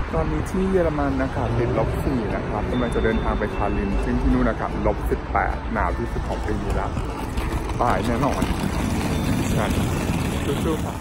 ตอนนี้ที่เยอรมันอากาศติด-4นะครับกำลังจะเดินทางไปทาลินซึ่งที่นู่นอากาศ-18หนาวที่สุดของปีนี้แล้วตายแน่นอนงั้นสู้ๆค่ะ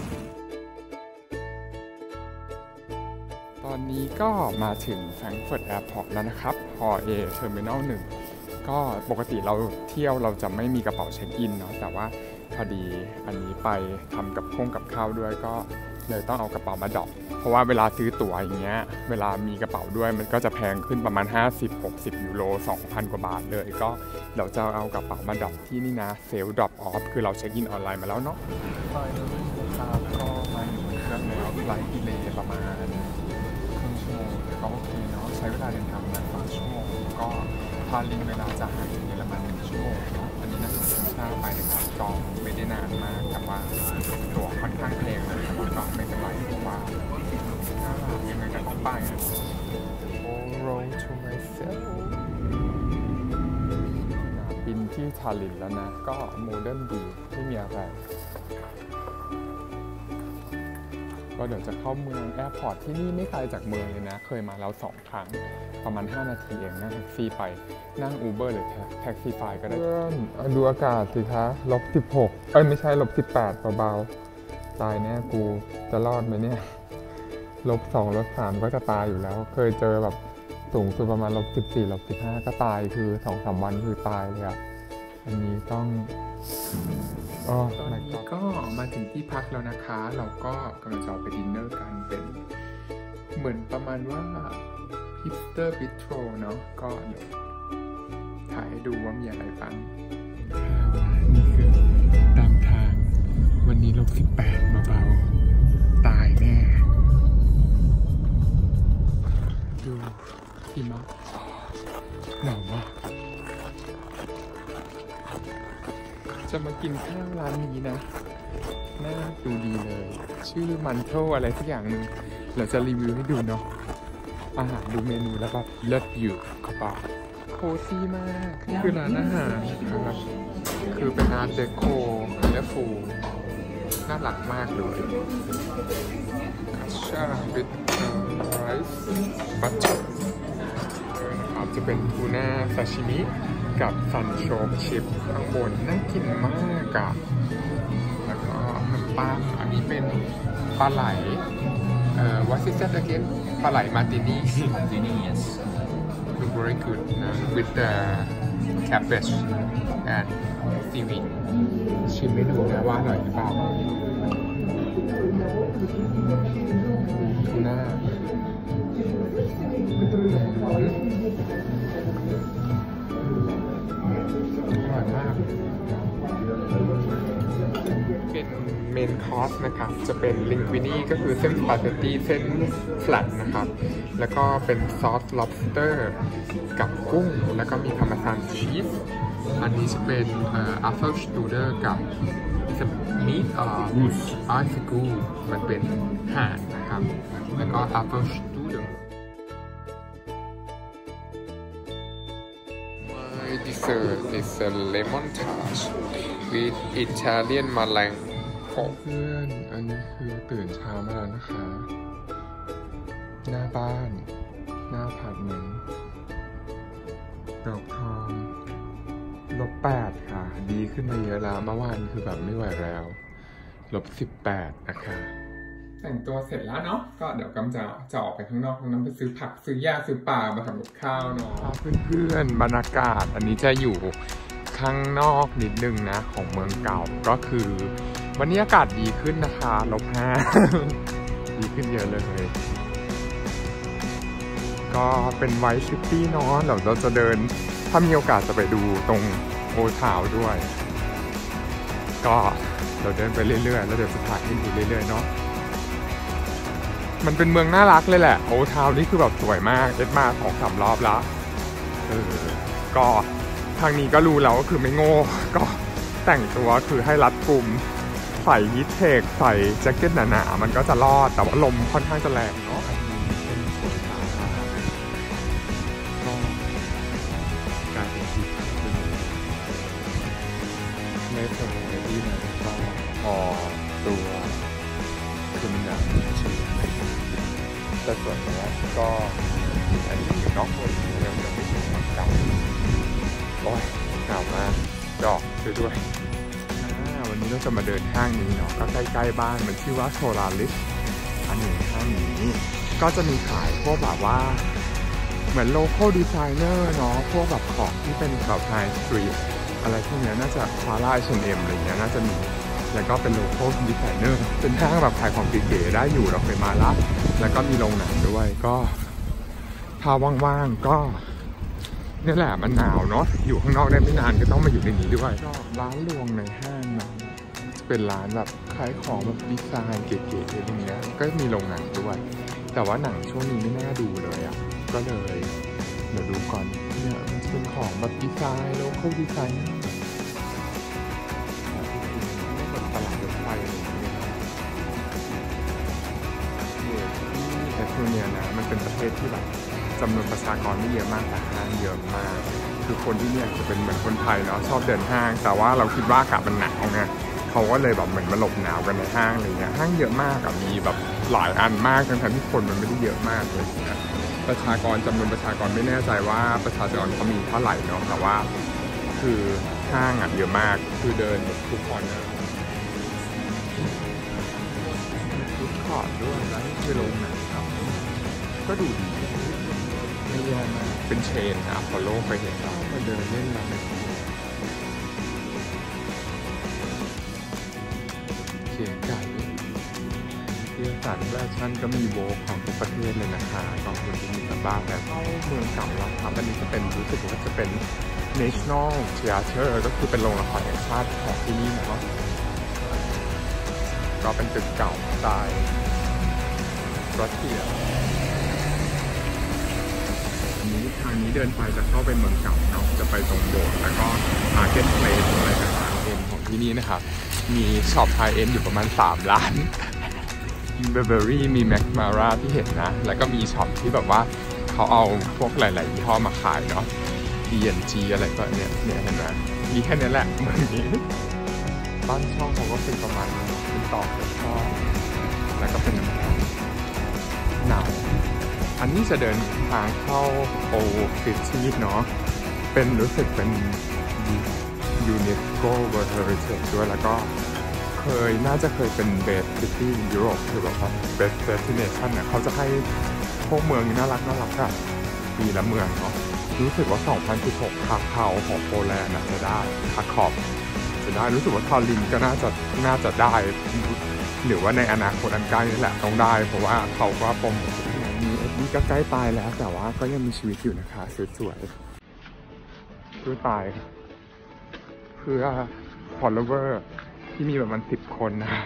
ตอนนี้ก็มาถึงแฟรงก์เฟิร์ตแอร์พอร์ตแล้วนะครับฮอเอเทอร์มินอล1ก็ปกติเราเที่ยวเราจะไม่มีกระเป๋าเช็คอินเนาะแต่ว่าพอดีอันนี้ไปทำกับข้าวด้วยก็เลยต้องเอากระเป๋ามาดรอปเพราะว่าเวลาซื้อตั๋วอย่างเงี้ยเวลามีกระเป๋าด้วยมันก็จะแพงขึ้นประมาณ50-60 ยูโร 2,000 กว่าบาทเลยก็เราจะเอากระเป๋ามาดรอปที่นี่นะเซลล์ดรอปออฟคือเราเช็คอินออนไลน์มาแล้วเนาะไปแล้วนะครับก็มาอยู่เครื่องแล้วไฟล์ดีเลย์ประมาณครึ่งชั่วโมงก็โอเคเนาะใช้เวลาเดินทางประมาณ2 ชั่วโมงก็พาลิงเวลาจะห่างจากเยอรมัน1 ชั่วโมงเนาะอันนี้น่าจะช้าไปนะครับจองไม่ได้นานมากแต่ว่าตั๋วค่อนข้างแพงเลยแต่ว่าก็ไม่เป็นไรเพราะว่าถ้ายังไงก็ต้องไปนะ Roll to myself สนามบินที่ทาลินแล้วนะก็โมเดิร์นดีไม่มีอะไรก็เดี๋ยวจะเข้าเมืองแอร์พอร์ตที่นี่ไม่ไกลจากเมืองเลยนะเคยมาแล้ว2 ครั้งประมาณ5 นาทีเองนั่งแท็กซี่ไปนั่ง Uber หรือแท็กซี่ไฟก็ได้ดูอากาศสิคะ-16ไม่ใช่-18เบาๆตายแน่กูจะรอดไหมเนี่ย-2 -3ก็จะตายอยู่แล้วเคยเจอแบบสูงสุดประมาณ-14 -15ก็ตายคือ 2-3 วันคือตายเลยอ่ะอันนี้ต้องตอนนี้ก็มาถึงที่พักแล้วนะคะเราก็กำลังจะไปดินเนอร์กันเป็นเหมือนประมาณว่าฮิปสเตอร์บิสโตรเนาะก็เดี๋ยวถ่ายให้ดูว่ามีอะไรบ้างนี่คือตามทางวันนี้-18เบาๆตายแน่ดูหิมะหนาวมากจะมากินข้าวร้านนี้นะน่าดูดีเลยชื่อมันโทอะไรสักอย่างหนึ่งเราจะรีวิวให้ดูเนาะอาหารดูเมนูแล้วก็เลิศอยู่กระเป๋าโคซี่มากนี่คือร้านอาหารนะครับคือเป็นอาร์ตเดโคและฟูน่ารักมากเลยคัชชาบิทไรซ์บัตเตอร์นะครับจะเป็นทูน่าซาชิมิกับซันโชกชิปข้างบนน่ากินมากอะแล้วก็ขนมปังอันนี้เป็นปลาไหลwhat is that again ปลาไหลมาร์ตินี่ yes very good นะ with the cabbage and seaweed ชิมไม่ดูนะว่าอร่อยหรือเปล่าทูน่าเป็นเมนคอร์สนะครับจะเป็นลิงกุินีก็คือเส้นสปาเกตตี้เส้นแฟลตนะครับแล้วก็เป็นซอส lobster กับกุ้งแล้วก็มีพาร์เมซานชีสอันนี้จะเป็นอัฟเฟิลสตูเดอร์กับมีดวูสอาร์ซิกูมันเป็นห่านนะครับแล้วก็อัฟเฟิลสตูเดอร์Dessert is a lemon tart with Italian แมลงเพื่อนอันนี้คือตื่นเช้ามาแล้วนะคะหน้าบ้านหน้าพาร์ทเมนต์ดอกทอง-8ค่ะดีขึ้นมาเยอะแล้วเมื่อวานคือแบบไม่ไหวแล้ว-18นะคะแต่งตัวเสร็จแล้วเนาะก็เดี๋ยวกำจะออกไปข้างนอกน้ำไปซื้อผักซื้อหญ้าซื้อปลามาทำกับข้าวเนาะเพื่อนๆบรรยากาศอันนี้จะอยู่ข้างนอกนิดนึงนะของเมืองเก่าก็คือวันนี้อากาศดีขึ้นนะคะ-5 ดีขึ้นเยอะเลยก็เป็นไวท์ซิตี้เนาะเราจะเดินถ้ามีโอกาสจะไปดูตรงโอทาวด้วยก็เราเดินไปเรื่อยๆแล้วเดี๋ยวจะถ่ายให้ดูเรื่อยๆเนาะมันเป็นเมืองน่ารักเลยแหละโอทาวนี่คือแบบสวยมากเอ็ดมา2-3 รอบแล้วก็ทางนี้ก็รู้แล้วก็คือไม่โง่ก็แต่งตัวคือให้รัดกุมใส่ฮิทเทคใส่แจ็คเก็ตหนาๆมันก็จะรอดแต่ว่าลมค่อนข้างจะแรงเนาะเป็นสวนสาธารณะก็กลายเป็นที่ไม่สมบูรณ์ที่ไหนก็พอตัวคุณอยากชื่อแต่ส่วนนี้ก็อันนี้อยู่นอกเมืองยังไม่ถึงเมืองเก่าโอ้ยหนาวมากดอกด้วยวันนี้เราจะมาเดินห้างนี้เนาะก็ใกล้ๆบ้านมันชื่อว่าโซลาริสอันนี้ห้างนี้ก็จะมีขายพวกแบบว่าเหมือนโลคอลดีไซเนอร์เนาะพวกแบบของที่เป็นแบบไฮสตรีทอะไรพวกนี้น่าจะคาร่าH&Mอะไรเงี้ยน่าจะมีแล้วก็เป็นโลคอลดีไซเนอร์เป็นห้างแบบขายของเก๋ๆได้อยู่เราเคยมาแล้วก็มีโรงหนังด้วยก็ถ้าว่างๆก็นี่แหละมันหนาวเนาะอยู่ข้างนอกได้ไม่นานก็ต้องมาอยู่ในนี้ด้วยก็ร้านรวงในห้างนะเป็นร้านแบบขายของแบบดีไซน์เก๋ๆอะไรเงี้ยก็มีโรงหนังด้วยแต่ว่าหนังช่วงนี้ไม่น่าดูเลยอ่ะก็เลยเดี๋ยวดูก่อนเนี่ยมันเป็นของแบบดีไซน์โลคอลดีไซน์แบบตลาดรถไฟอะไรอย่างเงี้ยที่แอฟริกานะมันเป็นประเทศที่แบบจำนวนประชากรไม่เยอะมากแต่ห้างเยอะมากคือคนที่เนี่ยจะเป็นเหมือนคนไทยเนาะชอบเดินห้างแต่ว่าเราคิดว่าอากาศมันหนาวไงเขาก็เลยแบบเหมือนมาหลบหนาวกันในห้างอะไรเงี้ยห้างเยอะมากอะมีแบบหลายอันมากทั้งที่คนมันไม่ได้เยอะมากเลยนะประชากรจำนวนประชากรไม่แน่ใจว่าประชากรเขามีเท่าไหร่เนาะแต่ว่าคือห้างอะเยอะมากคือเดินทุกคนนะฟุตคอร์ทด้วยแล้วนี่คือโรงหนังครับก็ดูดีไม่แย่มากเป็นเชนอะพอโลไปเห็นเรามาเดินเล่นแล้วเก๋ไก่เที่ยวสารแฟชั่นก็มีโวของทุกประเทศเลยนะคะก็ควรจะมีกันบ้างแล้วเข้าเมืองเก่าแล้วครับอันนี้จะเป็นรู้สึกว่าจะเป็น National Theatre ก็คือเป็นโรงละครแห่งชาติของที่นี่เนาะก็เป็นตึกเก่าสไตล์รัสเซียทางนี้เดินไปจะเข้าไปเมืองเก่าเนาะจะไปตรงโบสถ์แล้วก็ Market Place อะไรต่างๆเองของที่นี่นะครับมีช็อปไฮเอ็นด์อยู่ประมาณ3 ร้านมีเบเบอรี่มีแม็กมาร่าที่เห็นนะแล้วก็มีช็อปที่แบบว่าเขาเอาพวกหลายๆยี่ห้อมาขายเนาะ D&G อะไรก็เนี่ยเห็นไหมมีแค่นี้แหละเมืองนี้บ้านช่องเขาก็เป็นประมาณเป็นตอกเป็นช่องแล้วก็เป็นหนาวอันนี้จะเดินทางเข้าโอซิตี้เนาะเป็นรู้สึกเป็นยูเนสโกเวิลด์เฮอริเทจด้วยแล้วก็น่าจะเคยเป็นเบสซิตี้ยุโรปคือแบบว่าเบสเดสติเนชันเนี่ยเขาจะให้พวกเมืองน่ารักอะปีละเมืองเนาะรู้สึกว่า 2016 คาคาวของโปแลนด์จะได้คาคอบจะได้รู้สึกว่าทอรินก็น่าจะได้หรือว่าในอนาคตอันใกล้นี่แหละต้องได้เพราะว่าเขาก็โปรโมทนี่ก็ใกล้ตายแล้วแต่ว่าก็ยังมีชีวิตอยู่นะคะสวยๆเพื่อตายเพื่อ follower ที่มีประมาณ10 คนนะ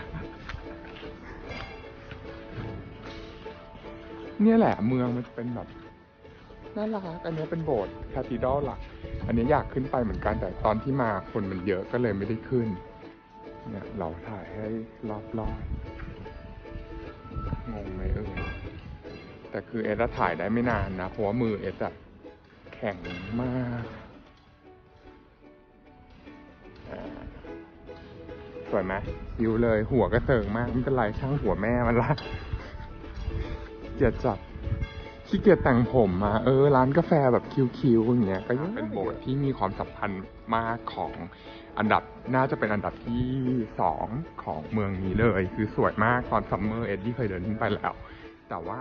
เนี่ยแหละเมืองมันเป็นแบบน่ารักอันนี้เป็นโบสถ์คาทีดรัลหลักอันนี้อยากขึ้นไปเหมือนกันแต่ตอนที่มาคนมันเยอะก็เลยไม่ได้ขึ้นเนี่ยเราถ่ายให้รอบๆงงไหมแต่คือเอสถ่ายได้ไม่นานนะเพราะว่ามือเอสแข็งมากสวยไหมยิวเลยหัวก็เสิร์งมากไม่เป็นไรช่างหัวแม่มันละเกียดจัดขี้เกียจแต่งผมมาร้านกาแฟแบบคิวๆอย่างเงี้ยก็ยังเป็นโบสถ์ที่มีความสัมพันธ์มากของอันดับน่าจะเป็นอันดับที่2ของเมืองนี้เลยคือสวยมากตอนซัมเมอร์เอ็ดที่เคยเดินขึ้นไปแล้วแต่ว่า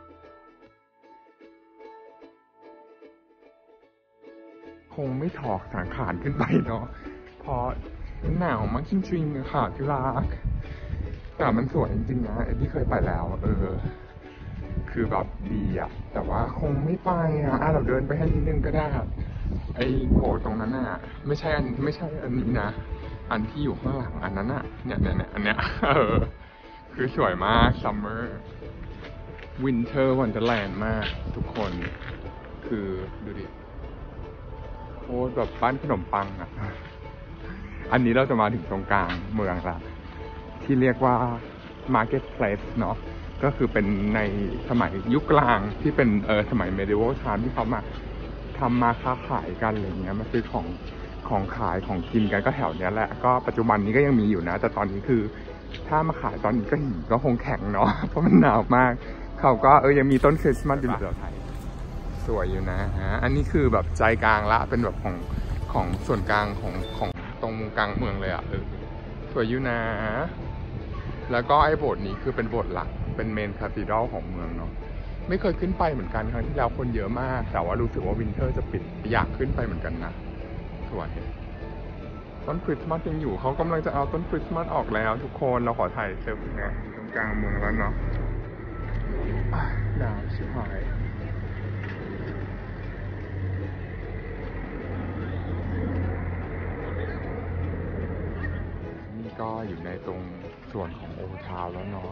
คงไม่ถอกสังขารขึ้นไปเนาะเพราะหนาวมากจริงๆค่ะที่รักแต่มันสวยจริงๆนะเอ็ดที่เคยไปแล้วคือแบบดีอะแต่ว่าคงไม่ไปเราเดินไปให้นิดนึงก็ได้ไอ้โบสถ์ตรงนั้นไม่ใช่อันนี้นะอันที่อยู่ข้างหลังอันนั้นเนี่ยอันเนี้ยคือสวยมากซัมเมอร์วินเทอร์วันเดอร์แลนด์มากทุกคนคือดูดิโคตรแบบบ้านขนมปังอันนี้เราจะมาถึงตรงกลางเมืองละที่เรียกว่า Market Place เนาะก็คือเป็นในสมัยยุคกลางที่เป็นสมัย Medieval Time ที่เขามาทำมาค้าขายกันอะไรเงี้ยมาซื้อของขายของกินกันก็แถวเนี้ยแหละก็ปัจจุบันนี้ก็ยังมีอยู่นะแต่ตอนนี้คือถ้ามาขายตอนนี้ก็หินก็คงแข็งเนาะเพราะมันหนาวมากเขาก็ยังมีต้นคริสต์มาสอยู่แบบสวยอยู่นะฮะอันนี้คือแบบใจกลางละเป็นแบบของส่วนกลางของตรงกลางเมืองเลยอ่ะสวยอยู่นะแล้วก็ไอ้โบสถ์นี้คือเป็นโบสถ์หลักเป็นเมนคาธีดรัลของเมืองเนาะไม่เคยขึ้นไปเหมือนกันครั้งที่แล้วคนเยอะมากแต่ว่ารู้สึกว่าวินเทอร์จะปิดอยากขึ้นไปเหมือนกันนะสวยต้นคริสต์มาสยังอยู่เขากำลังจะเอาต้นคริสต์มาสออกแล้วทุกคนเราขอถ่ายเซลฟี่นะตรงกลางเมืองแล้วเนาะหนาวชิบหายนี่ก็อยู่ในตรงส่วนของโอทาวแล้วเนาะ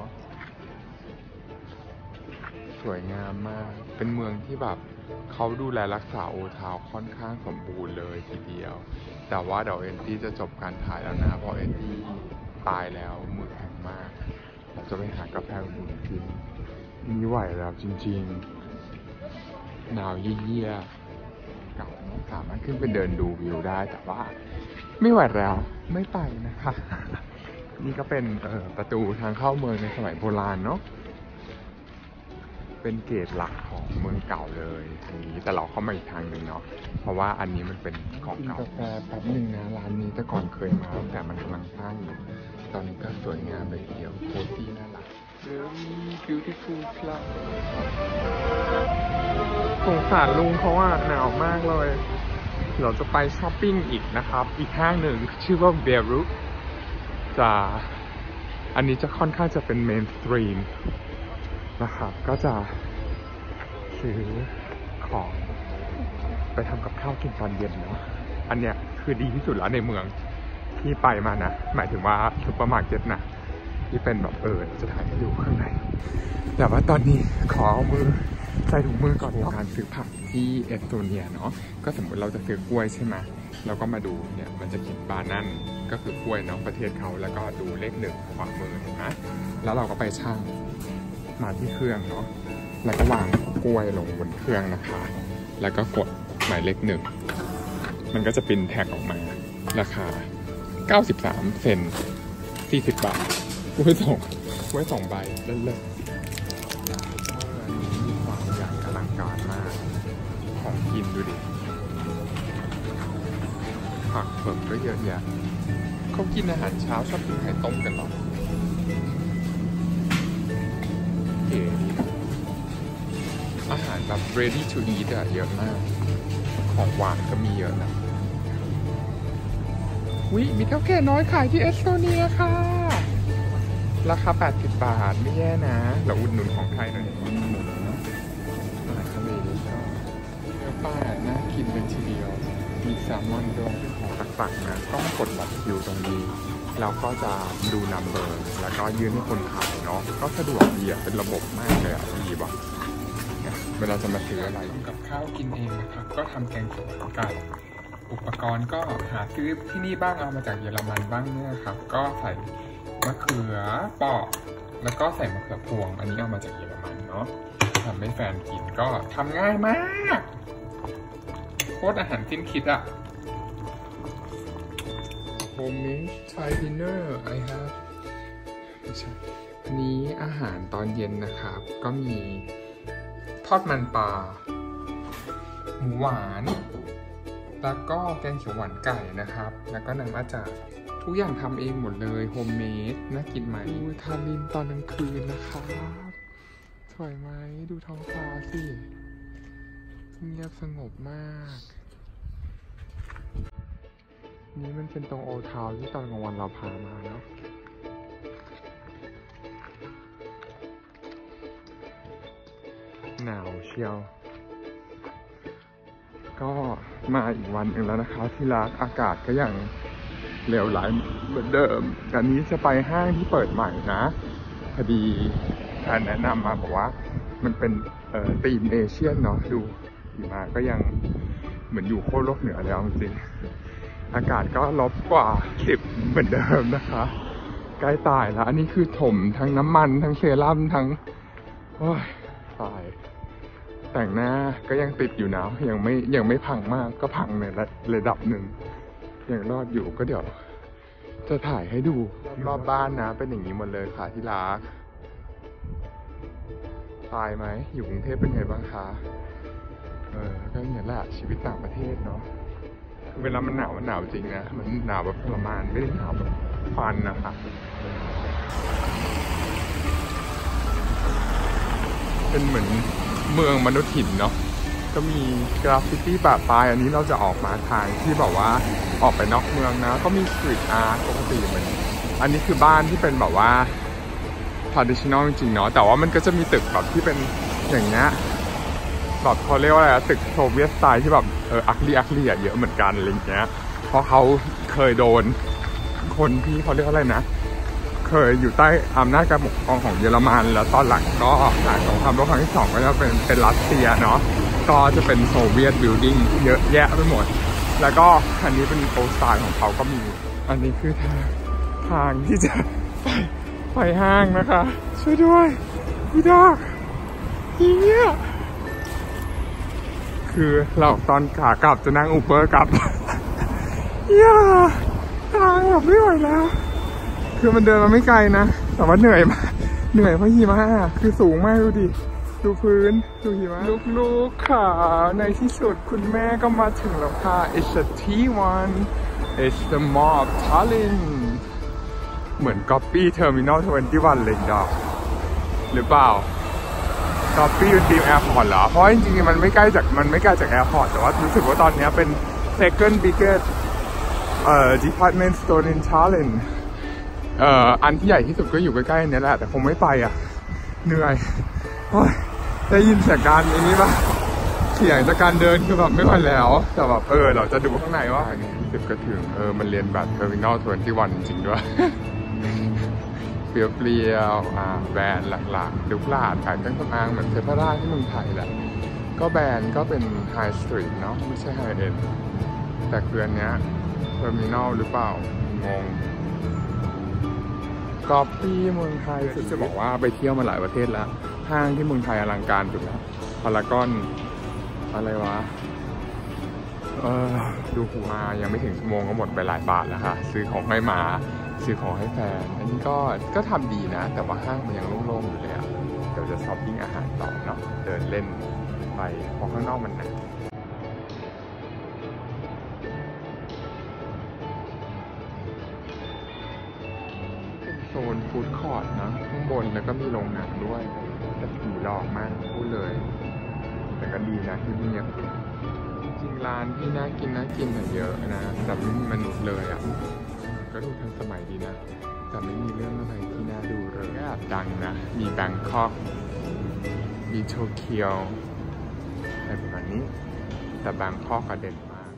สวยงามมากเป็นเมืองที่แบบเขาดูแลรักษาโอทาวค่อนข้างสมบูรณ์เลยทีเดียวแต่ว่าเดี๋ยวเอ็นตี้จะจบการถ่ายแล้วนะเพราะเอ็นตี้ตายแล้วมือแข็งมากเราจะไปหากาแฟอุ่นกินมีไหวแล้วจริงๆหนาวเยี่ยๆเก่าสามารถขึ้นไปเดินดูวิวได้แต่ว่าไม่ไหวแล้วไม่ไปนะคะนี่ก็เป็นประตูทางเข้าเมืองในสมัยโบราณเนาะเป็นเกตหลักของเมืองเก่าเลยตรงนี้แต่เราเข้ามาอีกทางหนึ่งเนาะเพราะว่าอันนี้มันเป็นของเก่ากาแฟแป๊บหนึ่งนะร้านนี้แต่ก่อนเคยมาแต่มันกำลังสร้างอยู่ตอนนี้ก็สวยงามเลยทีเดียวโคตรน่ารัก Very beautiful club สงสารลุงเขาว่าหนาวมากเลยเราจะไปช้อปปิ้งอีกนะครับอีกห้างหนึ่งชื่อว่าเบรุอันนี้จะค่อนข้างจะเป็นเมนสตรีมนะครับก็จะซื้อของไปทำกับข้าวกินตอนเย็นเนาะอันเนี้ยคือดีที่สุดแล้วในเมืองที่ไปมานะหมายถึงว่าซุปเปอร์มาร์เก็ตนะที่เป็นแบบจะถ่ายให้ดูข้างในแต่ว่าตอนนี้ขอเอามือใส่ถุงมือก่อนการซื้อผักที่เอสโตเนียเนาะก็สมมติเราจะซื้อกล้วยใช่ไหมเราก็มาดูเนี่ยมันจะเขียนบานั่นก็คือกล้วยเนาะประเทศเขาแล้วก็ดูเลขหนึ่งขวามือเห็นไหมแล้วเราก็ไปชั่งมาที่เครื่องเนาะแล้วก็วางกล้วยลงบนเครื่องนะคะแล้วก็กดหมายเลขหนึ่งมันก็จะปริ้นแท็กออกมาราคา93 เซนต์40 บาทกล้วยสองใบเลิศมีความใหญ่อลังการมากของกินดูดิผักเผือกก็เยอะแยะเขากินอาหารเช้าชอบกินไข่ต้มกันหรอเก๋ดีนะอาหารแบบ ready to eat อะเยอะมากของหวานก็มีเยอะนะมีเท่าแก่น้อยขายที่เอสโตเนียค่ะราคา80 บาทไม่แย่นะเราอุดหนุนของไทยหน่อยหมูเนาะอาหารทะเลชอบเนื้อปลาน่ากินเลยทีเดียวมีแซลมอนด้วยของตักๆนะต้องกดบัตรคิวตรงนี้แล้วก็จะดูนัมเบอร์แล้วก็ยื่นให้คนขายเนาะก็สะดวกดีเป็นระบบมากเลยดีว่ะเวลาจะมาซื้ออะไรกับข้าวกินเองนะครับก็ทำแกงเขียวหวานไก่อุปกรณ์ก็หาซื้อที่นี่บ้างเอามาจากเยอรมันบ้างเนี่ยครับก็ใส่มะเขือเปาะแล้วก็ใส่มะเขือพวงอันนี้เอามาจากเยอรมันเนาะทำให้แฟนกินก็ทำง่ายมากโคตรอาหารสิ้นคิดอะ Homemade Thai dinner I have ไม่ใช่อันนี้อาหารตอนเย็นนะครับก็มีทอดมันปลาหมูหวานแล้วก็แกงเขียวหวานไก่นะครับแล้วก็น้ำอาจารย์ทุกอย่างทำเองหมดเลยโฮมเมดน่ากินไหมดูทารินตอนกลางคืนนะครับสวยไหมดูท้องฟ้าสิเงียบสงบมากนี่มันเป็นตรงโอทาวที่ตอนกลางวันเราพามาเนาะหนาวเชียวก็มาอีกวันหนึ่งแล้วนะคะที่รักอากาศก็ยังเหลวไหลเหมือนเดิมอันนี้จะไปห้างที่เปิดใหม่นะพอดีแฟนแนะนำมาบอกว่ามันเป็นธีมเอเชียนเนาะดูมาก็ยังเหมือนอยู่โคตรโลกเหนือแล้วจริงอากาศก็ลบกว่า10เหมือนเดิมนะคะใกล้ตายแล้วอันนี้คือถมทั้งน้ำมันทั้งเซรั่มทั้งโอ้ยตายแต่งหน้าก็ยังติดอยู่นะยังไม่พังมากก็พังในระดับหนึ่งยังรอดอยู่ก็เดี๋ยวจะถ่ายให้ดูรอบบ้านนะเป็นอย่างนี้หมดเลยค่ะที่รักตายไหมอยู่กรุงเทพเป็นไงบ้างคะก็อย่างนี้แหละชีวิตต่างประเทศเนาะเวลามันหนาวจริงนะมันหนาวแบบทรมานไม่ได้หนาวแบบฟันนะคะเป็นเหมือนเมืองมนุษย์หินเนาะก็มีกราฟฟิตี้ปะปลายอันนี้เราจะออกมาทางที่แบบว่าออกไปนอกเมืองนะก็มีสตรีทอาร์ตปกติเหมือนอันนี้คือบ้านที่เป็นแบบว่า traditional จริงๆเนาะแต่ว่ามันก็จะมีตึกแบบที่เป็นอย่างเงี้ยแบบเขาเรียกว่าอะไรตึกโซเวียตสไตล์ที่แบบอักลี่เยอะเหมือนกันอะไรอย่างเงี้ยเพราะเขาเคยโดนคนที่เขาเรียกอะไรนะเคยอยู่ใต้อำนาจการปกครองของเยอรมันแล้วตอนหลังก็หลังสงครามโลกครั้งที่2ก็จะเป็นรัสเซียเนาะก็จะเป็นโซเวียตบิลดิ้งเยอะแยะไปหมดแล้วก็อันนี้เป็นโอสไตล์ของเขาก็มีอันนี้คือทางที่จะไปห้างนะคะช่วยด้วยพี่ดอกอีเนี่ยคือเราตอนขากลับจะนั่งอูเบอร์กลับทางแบบไม่ไหวแล้วคือมันเดินมาไม่ไกลนะแต่ว่าเหนื่อยมากเหนื่อยเพราะหิมะคือสูงมากดูดิดูพื้นดูหิมะลูกๆค่ะในที่สุดคุณแม่ก็มาถึงแล้วค่ะ It's the T1 It's the Mall of Tallinn เหมือน Copy Terminal 21เลยดอกหรือเปล่า Copy อยู่ทีมแอร์พอร์ตเหรอเพราะจริงๆมันไม่ใกล้จากแอร์พอร์ตแต่ว่ารู้สึกว่าตอนนี้เป็น second biggest department store in Tallinnอันที่ใหญ่ที่สุดก็อยู่ใกล้ๆนี่แหละแต่คงไม่ไปอ่ะเหนื่อยได้ยินเสียงการนี้ป่ะเสียงจากการเดินคือแบบไม่ไหวแล้วแต่แบบเราจะดูข้างในว่า10ก็ถึงมันเรียนแบบ Terminal 21จริงด้วยเปรี้ยวแบรนด์หลักๆดูพลาดขายเครื่องสำอางเหมือนเซฟาร่าที่เมืองไทยแหละก็แบรนด์ก็เป็นไฮสตรีทเนาะไม่ใช่ไฮเอ็นแต่คืออันเนี้ย Terminal หรือเปล่างงกอปปี้เมืองไทยจะบอกว่าไปเที่ยวมาหลายประเทศแล้วห้างที่เมืองไทยอลังการสุดแล้วพารากอนอะไรวะดูมายังไม่ถึงชั่วโมงก็หมดไปหลายบาทแล้วค่ะซื้อของให้หมาซื้อของให้แฟนอันนี้ก็ทำดีนะแต่ว่าห้างมันยังโล่งๆอยู่เลยอ่ะเดี๋ยวจะช้อปปิ้งอาหารต่อเนาะเดินเล่นไปเพราะข้างนอกมันหนักโซนฟู้ดคอร์ทนะข้างบนแล้วก็มีโรงหนังด้วยแต่ผีหลอกมากพูดเลยแต่ก็ดีนะที่นี่จริงร้านที่น่ากินเยอะนะแต่ไม่มีมนุษย์เลยอ่ะก็ดูทันสมัยดีนะแต่ไม่มีเรื่องอะไรที่น่าดูเลยก็ดังนะมีแบงคอกมีโตเกียวอะไรประมาณนี้แต่แบงคอกเด่นมาก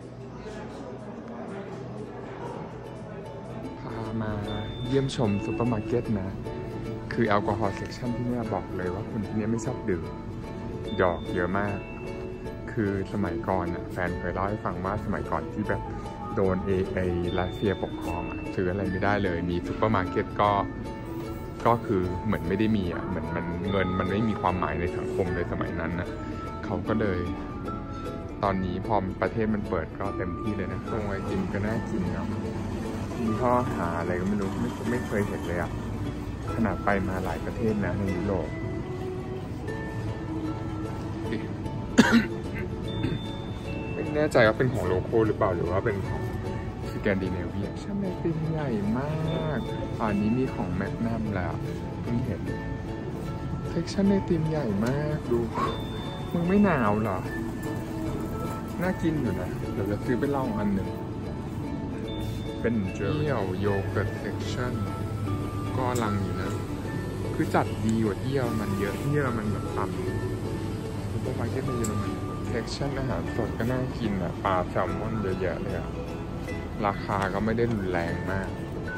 มาเยี่ยมชมซุปเปอร์มาร์เก็ตนะคือแอลกอฮอล์เซกชันที่นี่บอกเลยว่าคนที่นี่ไม่ชอบดื่มดอกเยอะมากคือสมัยก่อนแฟนเคยเล่าให้ฟังว่าสมัยก่อนที่แบบโดนรัสเซียปกครองซื้ออะไรไม่ได้เลยมีซุปเปอร์มาร์เก็ตก็คือเหมือนไม่ได้มีเหมือนเงินมันไม่มีความหมายในสังคมเลยสมัยนั้นนะเขาก็เลยตอนนี้พอประเทศมันเปิดก็เต็มที่เลยนะตรงไอติมก็น่ากินเนาะมีข้อหาอะไรก็ไม่รู้ไม่เคยเห็นเลยขนาดไปมาหลายประเทศนะในยุโรปไม่แน่ใจว่าเป็นของโลโก้หรือเปล่าหรือว่าเป็นของสแกนดิเนเวียช่างไอติมใหญ่มากอันนี้มีของแมกนัมแล้วเพิ่งเห็นเซ็กชันไอติมใหญ่มากดูมึงไม่หนาวเหรอน่ากินอยู่นะเดี๋ยวจะซื้อไปลองอันหนึ่งเป็นเที่ยวโยเกิร์ตเซ็กชันก็ลังอยู่นะคือจัดดีกว่าเที่ยวมันเยอะเที่ยวมันแบบต่ำซุปเปอร์มาร์เก็ตในเยอรมันเซ็กชันอาหารสดก็น่ากินปลาแซลมอนเยอะแยะเลยราคาก็ไม่ได้รุนแรงมาก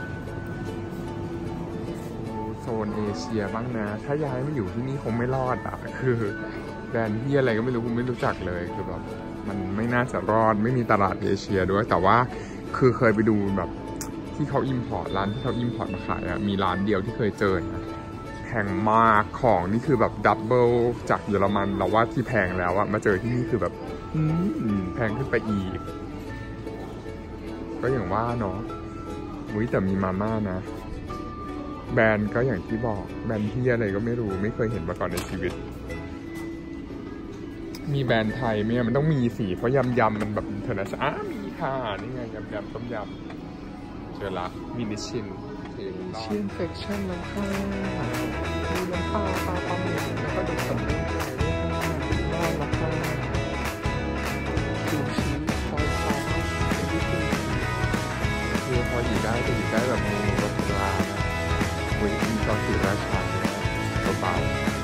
โซนเอเชียบ้างนะถ้าย้ายมาอยู่ที่นี่คงไม่รอดคือแบรนด์ที่อะไรก็ไม่รู้ผมไม่รู้จักเลยคือแบบมันไม่น่าจะรอดไม่มีตลาดเอเชียด้วยแต่ว่าคือเคยไปดูแบบที่เขาอิมพอร์ตร้านที่เขาอิมพอร์ตมาขายมีร้านเดียวที่เคยเจอนะแพงมากของนี่คือแบบดับเบิลจากเยอรมันเราว่าที่แพงแล้วมาเจอที่นี่คือแบบแพงขึ้นไปอีกก็อย่างว่าเนาะแต่มีมาม่านะแบรนด์ก็อย่างที่บอกแบรนด์ที่อะไรก็ไม่รู้ไม่เคยเห็นมาก่อนในชีวิตมีแบรนด์ไทยไหมมันต้องมีสิเพราะยำมันแบบเทอร์เนชั่นมีค่ะนี่ไงยำต้มยำเจอละมินิชินชินเฟคชั่นแล้วค่ะมีน้ำปลาหมึกแล้วก็ดูสำลีด้วยน่ารักค่ะดูชีสซอยซอสคือพออยู่ได้ก็อยู่ได้แบบงูกับปลานะคุยมีตอนสีราชาเลยเบา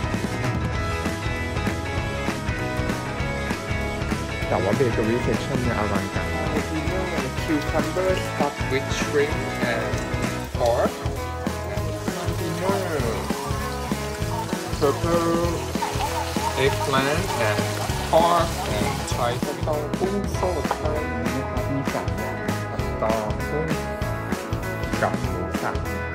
แต่ว่าเบเกอรี่เซคชั่นเนี่ยอลังการcucumber stuffed with shrimp and pork purple eggplant and pork and Thai กุ้งสดไทยนะครับมี3 อย่างนะครับต่อกุ้งกับหมูสับ